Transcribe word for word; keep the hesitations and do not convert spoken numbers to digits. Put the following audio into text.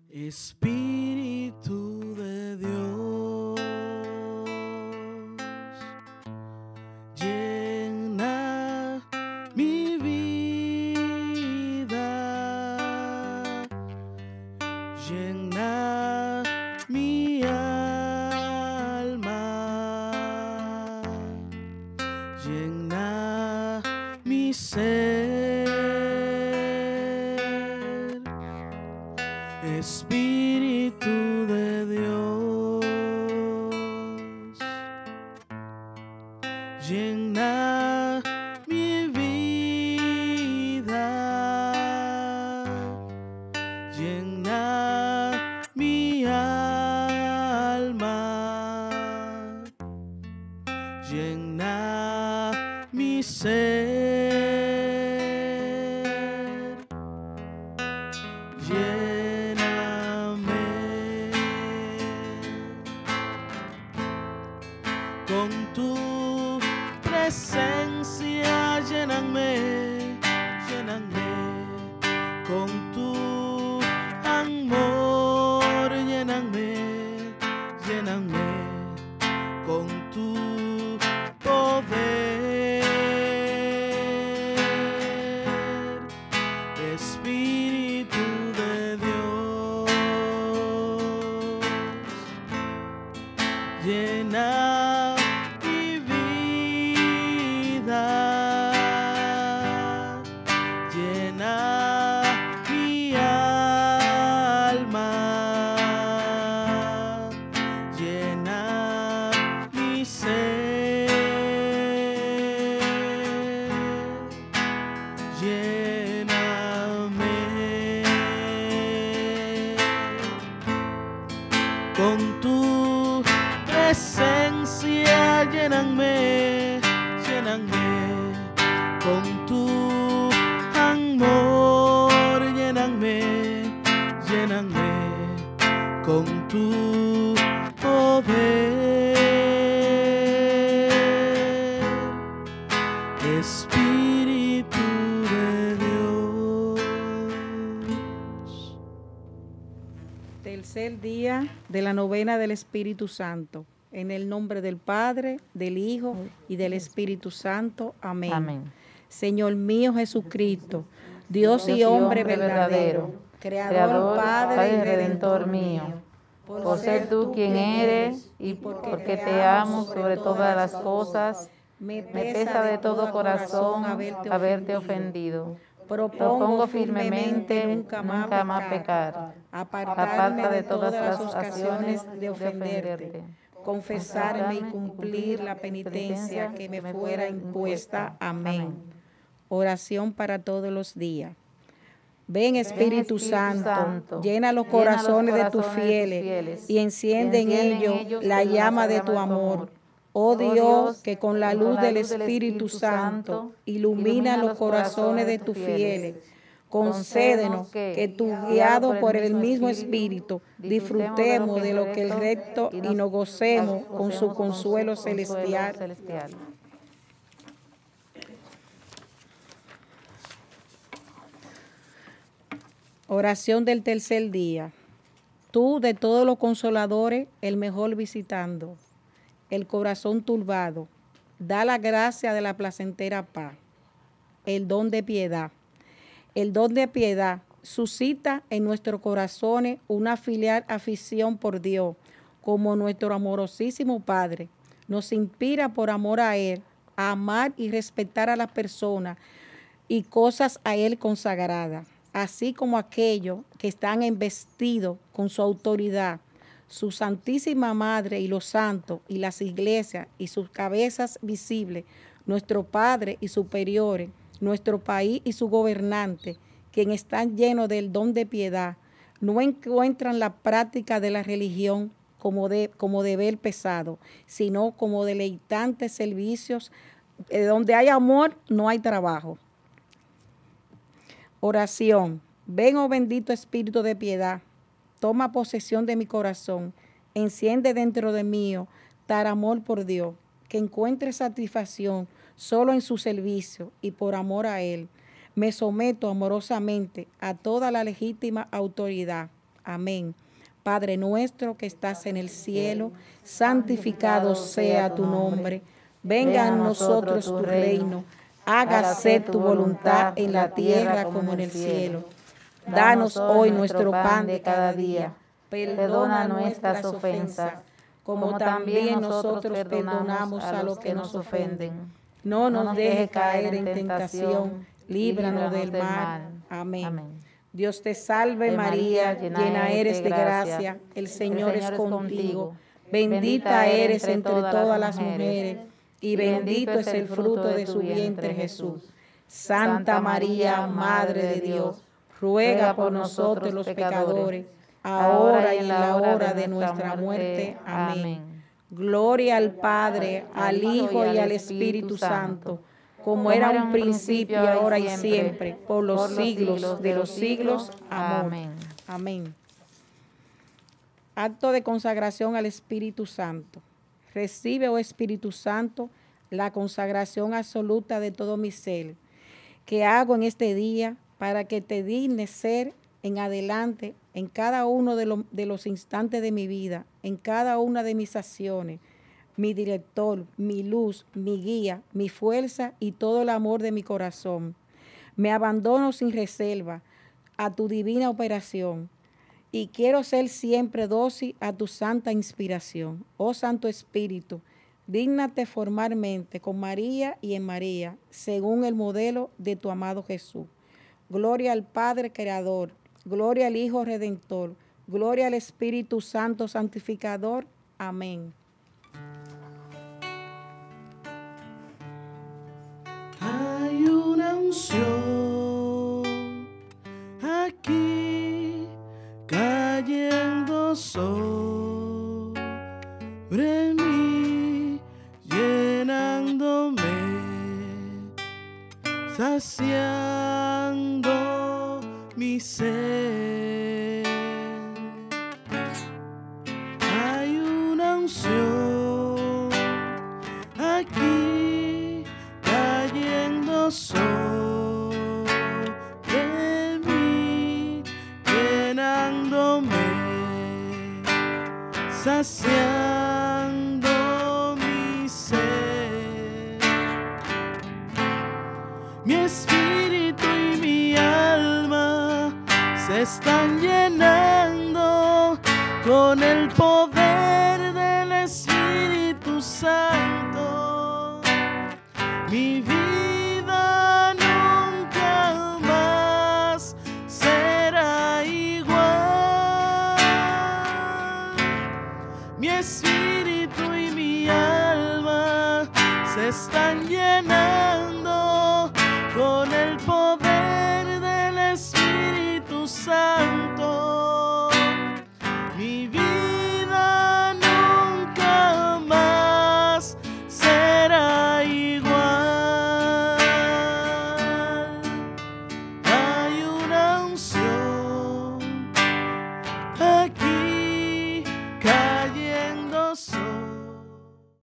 Espíritu de Dios, llena mi vida, llena mi alma, llena mi ser. Espíritu de Dios, llena mi vida, llena mi alma, llena mi ser. Con tu presencia lléname, lléname, con tu amor lléname, lléname, con tu poder. Espíritu de Dios, llena llena mi alma, llena mi ser, lléname con tu presencia, lléname, lléname con tu amor, lléname, lléname con tu poder. Espíritu de Dios. Tercer día de la novena del Espíritu Santo. En el nombre del Padre, del Hijo y del Espíritu Santo. Amén. Amén. Señor mío Jesucristo, Dios, Dios y hombre, hombre verdadero, creador, creador Padre, Padre y Redentor mío, por, por ser tú quien eres y porque, porque te amo sobre todas las cosas, me pesa de todo corazón haberte, haberte ofendido. Propongo firmemente nunca más, nunca más pecar, apartarme de todas las ocasiones de ofenderte, confesarme y cumplir la penitencia que me fuera impuesta. Amén. Oración para todos los días. Ven Espíritu, Ven, Espíritu Santo, Santo, llena los corazones, llena los corazones de tus fieles, fieles y enciende en ellos, ellos la llama de tu amor. Oh Dios, que con la luz del Espíritu Santo ilumina los corazones de tus fieles. Concédenos que tú, guiado por el mismo Espíritu, disfrutemos de lo que es recto y nos gocemos con su consuelo celestial. Oración del tercer día. Tú de todos los consoladores, el mejor visitando, el corazón turbado, da la gracia de la placentera paz, el don de piedad. El don de piedad suscita en nuestros corazones una filial afición por Dios, como nuestro amorosísimo Padre. Nos inspira por amor a Él, a amar y respetar a las personas y cosas a Él consagradas, así como aquellos que están investidos con su autoridad, su Santísima Madre y los santos y las iglesias y sus cabezas visibles, nuestro Padre y superiores, nuestro país y su gobernante, quienes están llenos del don de piedad, no encuentran la práctica de la religión como, de, como deber pesado, sino como deleitantes servicios. Eh, donde hay amor, no hay trabajo. Oración. Ven, oh bendito Espíritu de piedad, toma posesión de mi corazón, enciende dentro de mí tal amor por Dios, que encuentre satisfacción solo en su servicio y por amor a Él. Me someto amorosamente a toda la legítima autoridad, Amén. Padre nuestro que estás en el cielo, santificado sea tu nombre. Venga a nosotros tu reino. Hágase tu voluntad en la tierra como en el cielo. Danos hoy nuestro pan de cada día. Perdona nuestras ofensas, como también nosotros perdonamos a los que nos ofenden. No nos dejes caer en tentación, líbranos del mal. Amén. Dios te salve María, llena eres de gracia, el Señor es contigo. Bendita eres entre todas las mujeres, y bendito es el fruto de tu vientre Jesús. Santa María, Madre de Dios, ruega por nosotros los pecadores, ahora y en la hora de nuestra muerte. Amén. Gloria al Padre, al Hijo y al Espíritu Santo, como era un principio, ahora y siempre, por los siglos de los siglos. Amén. Amén. Acto de consagración al Espíritu Santo. Recibe, oh Espíritu Santo, la consagración absoluta de todo mi ser, que hago en este día para que te dignes ser en adelante en cada uno de, lo, de los instantes de mi vida, en cada una de mis acciones, mi director, mi luz, mi guía, mi fuerza y todo el amor de mi corazón. Me abandono sin reserva a tu divina operación y quiero ser siempre dócil a tu santa inspiración. Oh Santo Espíritu, dígnate formalmente con María y en María, según el modelo de tu amado Jesús. Gloria al Padre Creador, gloria al Hijo Redentor, gloria al Espíritu Santo Santificador. Amén. Hay una unción aquí cayendo sobre mí, llenándome, saciando mi ser. Hay una unción aquí cayendo sobre mí, llenándome, saciando mi ser. Mi espíritu y mi alma se están llenando con el poder del Espíritu Santo. Mi vida nunca más será igual. Mi espíritu y mi alma se están llenando